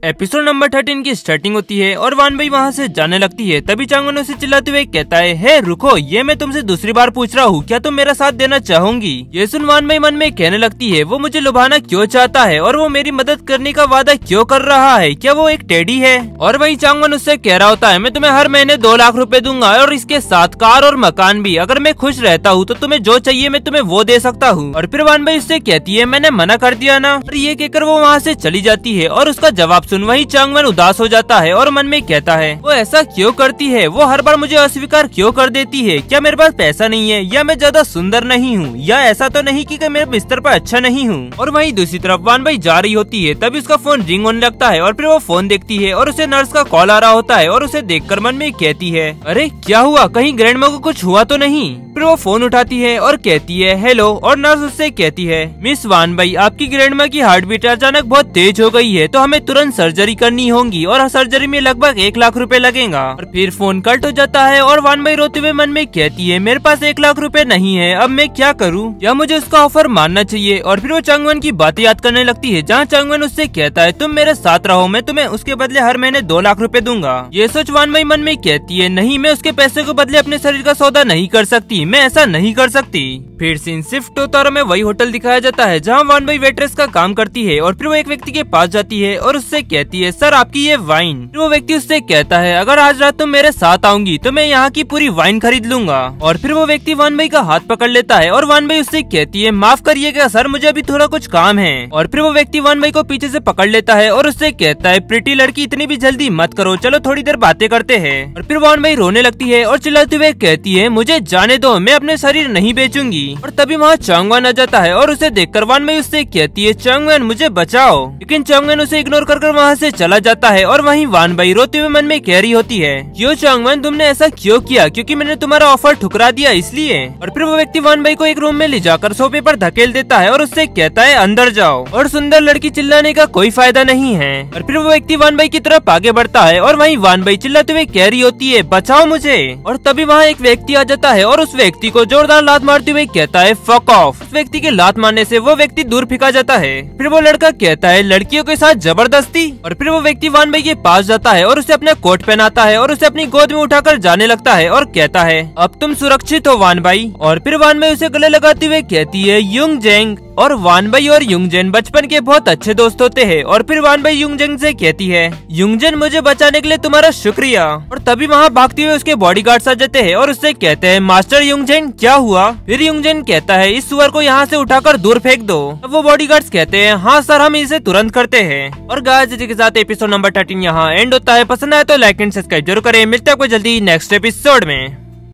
Episode number 13 की starting होती है और वान भाई वहाँ से जाने लगती है। तभी चांगवन उसे चिल्लाते हुए कहता है, हे रुको, ये मैं तुमसे दूसरी बार पूछ रहा हूँ, क्या तुम मेरा साथ देना चाहोगी? ये सुन वान भाई मन में कहने लगती है, वो मुझे लुभाना क्यों चाहता है और वो मेरी मदद करने का वादा क्यों कर रहा है? क्या वो एक टेडी है? और वही चांगवन उससे कह रहा होता है, मैं तुम्हें हर महीने 2 लाख रुपए दूंगा और इसके साथ कार और मकान भी। अगर मैं खुश रहता हूँ तो तुम्हें जो चाहिए मैं तुम्हें वो दे सकता हूँ। और फिर वान भाई उससे कहती है, मैंने मना कर दिया ना। और ये कहकर वो वहाँ से चली जाती है और उसका जवाब सुन वही चांगवन उदास हो जाता है और मन में कहता है, वो ऐसा क्यों करती है? वो हर बार मुझे अस्वीकार क्यों कर देती है? क्या मेरे पास पैसा नहीं है, या मैं ज्यादा सुंदर नहीं हूँ, या ऐसा तो नहीं कि मेरे बिस्तर पर अच्छा नहीं हूँ? और वहीं दूसरी तरफ वान भाई जा रही होती है, तभी उसका फोन रिंग होने लगता है और फिर वो फोन देखती है और उसे नर्स का कॉल आ रहा होता है और उसे देखकर मन में कहती है, अरे क्या हुआ, कहीं ग्रैंडमा को कुछ हुआ तो नहीं? फिर वो फोन उठाती है और कहती है हेलो, और नर्स उससे कहती है, मिस वान भाई, आपकी ग्रैंडमा की हार्ट बीट अचानक बहुत तेज हो गई है, तो हमें तुरंत सर्जरी करनी होगी और सर्जरी में लगभग 1 लाख रुपए लगेगा। और फिर फोन कट हो जाता है और वान भाई रोते हुए मन में कहती है, मेरे पास 1 लाख रुपए नहीं है, अब मैं क्या करूँ? या मुझे उसका ऑफर मानना चाहिए? और फिर वो चांगवन की बातें याद करने लगती है, जहाँ चांगवन उससे कहता है, तुम मेरे साथ रहो, मैं तुम्हें उसके बदले हर महीने 2 लाख रुपए दूंगा। ये सोच वान भाई मन में कहती है, नहीं, मैं उसके पैसे को बदले अपने शरीर का सौदा नहीं कर सकती, मैं ऐसा नहीं कर सकती। फिर सीन शिफ्ट होता और हमें वही होटल दिखाया जाता है जहाँ वान भाई वेट्रेस का काम करती है। और फिर वो एक व्यक्ति के पास जाती है और उससे कहती है, सर आपकी ये वाइन। फिर वो व्यक्ति उससे कहता है, अगर आज रात तुम मेरे साथ आऊंगी तो मैं यहाँ की पूरी वाइन खरीद लूंगा। और फिर वो व्यक्ति वान भाई का हाथ पकड़ लेता है और वान भाई उससे कहती है, माफ करिएगा सर, मुझे अभी थोड़ा कुछ काम है। और फिर वो व्यक्ति वान भाई को पीछे से पकड़ लेता है और उससे कहता है, प्रीटी लड़की, इतनी भी जल्दी मत करो, चलो थोड़ी देर बातें करते हैं। और फिर वान भाई रोने लगती है और चिल्लाते हुए कहती है, मुझे जाने दो, मैं अपने शरीर नहीं बेचूंगी। और तभी वहाँ चांगवन आ जाता है और उसे देखकर वान भाई उससे कहती है, चांगवन मुझे बचाओ। लेकिन चांगवन उसे इग्नोर कर वहाँ से चला जाता है और वहीं वान भाई रोते हुए मन में कह रही होती है, क्यों चांगवन, तुमने ऐसा क्यों किया? क्योंकि मैंने तुम्हारा ऑफर ठुकरा दिया इसलिए। और फिर वो व्यक्ति वान भाई को एक रूम में ले जाकर सोफे पर धकेल देता है और उससे कहता है, अंदर जाओ। और सुंदर लड़की चिल्लाने का कोई फायदा नहीं है। और फिर वो व्यक्ति वान भाई की तरफ आगे बढ़ता है और वहीं वान भाई चिल्लाते हुए कह रही होती है, बचाओ मुझे। और तभी वहाँ एक व्यक्ति आ जाता है और उस व्यक्ति को जोरदार लात मारते हुए कहता है, फक ऑफ। उस व्यक्ति के लात मारने से वो व्यक्ति दूर फेंका जाता है। फिर वो लड़का कहता है, लड़कियों के साथ जबरदस्ती। और फिर वो व्यक्ति वान भाई के पास जाता है और उसे अपना कोट पहनाता है और उसे अपनी गोद में उठाकर जाने लगता है और कहता है, अब तुम सुरक्षित हो वान भाई। और फिर वान भाई उसे गले लगाते हुए कहती है, युंग जेंग। और वान भाई और युंगजेन बचपन के बहुत अच्छे दोस्त होते हैं। और फिर वान भाई युंगजेन से कहती है, युंगजेन, मुझे बचाने के लिए तुम्हारा शुक्रिया। और तभी वहाँ भागते हुए उसके बॉडीगार्ड्स आ जाते हैं और उससे कहते हैं, मास्टर युंगजेन, क्या हुआ? फिर युंगजेन कहता है, इस सुअर को यहाँ से उठाकर दूर फेंक दो। अब वो बॉडीगार्ड्स कहते हैं, हाँ सर, हम इसे तुरंत करते हैं। और गाइस, इसी के साथ एपिसोड नंबर 13 यहाँ एंड होता है। पसंद आए तो लाइक एंड सब्सक्राइब जरूर करें। मिलते हैं आपको जल्दी नेक्स्ट एपिसोड में।